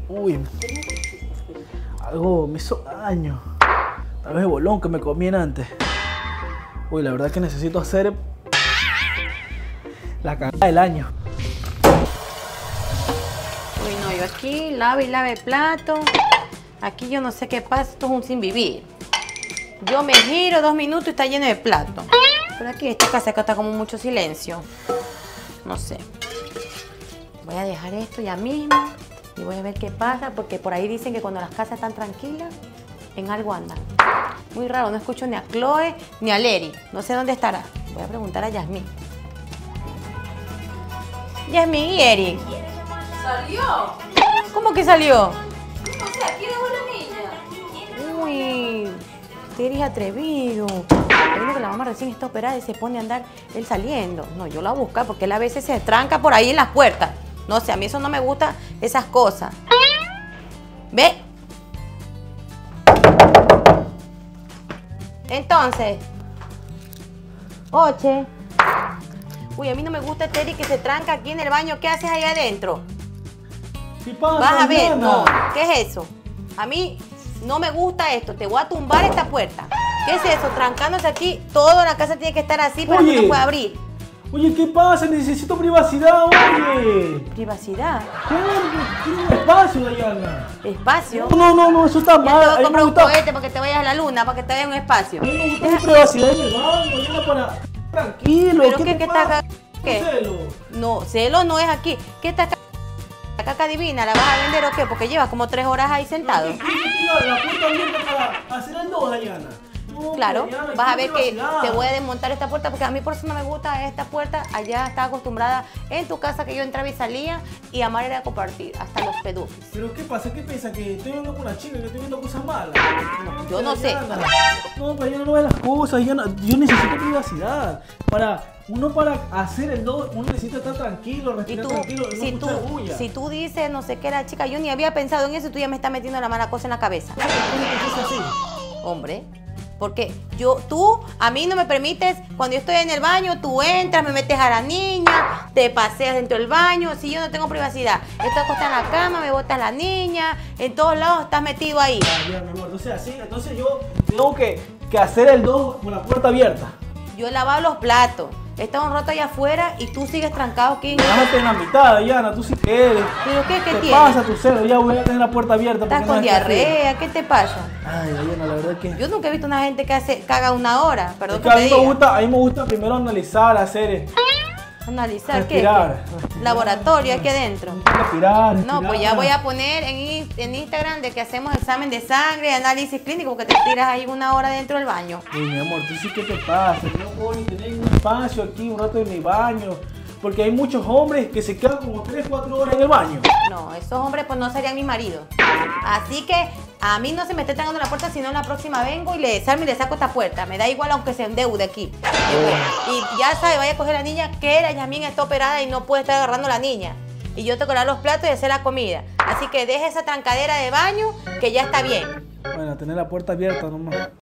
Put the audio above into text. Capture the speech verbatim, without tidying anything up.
Uy, algo me hizo daño. Tal vez el bolón que me comí antes. Uy, la verdad que necesito hacer la cagada del año. Uy, no, yo aquí lave y lave plato. Aquí yo no sé qué pasa, esto es un sin vivir. Yo me giro dos minutos y está lleno de plato. Pero aquí esta casa acá está como mucho silencio. No sé. Voy a dejar esto ya mismo y voy a ver qué pasa, porque por ahí dicen que cuando las casas están tranquilas, en algo andan. Muy raro, no escucho ni a Chloe ni a Leri. No sé dónde estará. Voy a preguntar a Yasmín. Yasmín y Eric. ¿Salió? ¿Cómo que salió? No sé, aquí dejó la niña. Uy, eres atrevido. Creo que la mamá recién está operada y se pone a andar él saliendo. No, yo la voy a buscar porque él a veces se tranca por ahí en las puertas. No sé, a mí eso no me gusta, esas cosas. ¿Ve? Entonces. Oche. Uy, a mí no me gusta este Eric que se tranca aquí en el baño. ¿Qué haces ahí adentro? ¿Qué pasa, Vas a ver, Diana? no. ¿Qué es eso? A mí no me gusta esto. Te voy a tumbar esta puerta. ¿Qué es eso? Trancándose aquí. Toda la casa tiene que estar así para que Oye. no pueda abrir. Oye, ¿qué pasa? Necesito privacidad, oye. Privacidad. Claro, quiero un espacio, Diana. Espacio. No, no, no, eso está Ya te mal. voy a A mí me comprar un gusta, cohete para que te vayas a la luna, para que te vaya un espacio. a mí me gusta mi privacidad en el baño, Diana, para... Tranquilo, ¿Pero ¿qué qué, te qué está pasa? acá? ¿Qué? No celo. No, celo no es aquí. ¿Qué está acá? ¿La caca divina la vas a vender o qué? Porque llevas como tres horas ahí sentado. ¿Qué quieres? La puerta abierta para hacer el dos, Diana. No, Claro, Diana, vas a quiero ver que privacidad. te voy a desmontar esta puerta porque a mí por eso no me gusta esta puerta. Allá estaba acostumbrada en tu casa que yo entraba y salía y amar era compartir, hasta los pedófilos. ¿Pero qué pasa? ¿Qué piensa? ¿Que estoy hablando con una chica, que estoy viendo cosas malas? No, yo no sé. Diana, no, pero yo no veo las cosas, Diana. Yo necesito privacidad. Para, uno para hacer el dos, uno necesita estar tranquilo, Y respirar tú, tranquilo, no si tú, escuchar bulla. si tú dices no sé qué era chica, yo ni había pensado en eso y tú ya me estás metiendo la mala cosa en la cabeza. ¿Cómo que es así? Hombre, porque yo, tú a mí no me permites, cuando yo estoy en el baño, tú entras, me metes a la niña, te paseas dentro del baño, si yo no tengo privacidad. Estoy acostada en la cama, me botas la niña, en todos lados estás metido ahí. Ah, ya, mi amor, entonces así, entonces yo tengo que, que hacer el dos con la puerta abierta. Yo he lavado los platos, está un rato allá afuera y tú sigues trancado aquí. Déjate en la mitad, Diana, tú si quieres. ¿Pero qué, qué ¿Qué tienes? pasa tu celo? Ya voy a tener la puerta abierta. ¿Estás porque no con dejas que- diarrea? ¿Qué te pasa? Ay, Diana, la verdad que... Yo nunca he visto una gente que hace, caga una hora, perdón Es que que a te mí, me diga. gusta, a mí me gusta primero analizar, hacer... Analizar, ¿qué? Respirar. ¿Qué? Laboratorio aquí adentro. Respirar, No, respirar. pues ya voy a poner en, in- en Instagram de que hacemos examen de sangre, análisis clínico, porque te tiras ahí una hora dentro del baño. Uy, mi amor, tú sí, ¿qué te pasa? Yo no puedo ni tener un espacio aquí, un rato en mi baño. Porque hay muchos hombres que se quedan como tres, cuatro horas en el baño. No, esos hombres pues no serían mis maridos. Así que a mí no se me esté tragando la puerta, sino la próxima vengo y le desarmo y le saco esta puerta. Me da igual aunque se endeude aquí. Y ya sabe, vaya a coger a la niña que la Yasmín está operada y no puede estar agarrando a la niña. Y yo te colar los platos y hacer la comida. Así que deje esa trancadera de baño que ya está bien. Bueno, tener la puerta abierta nomás.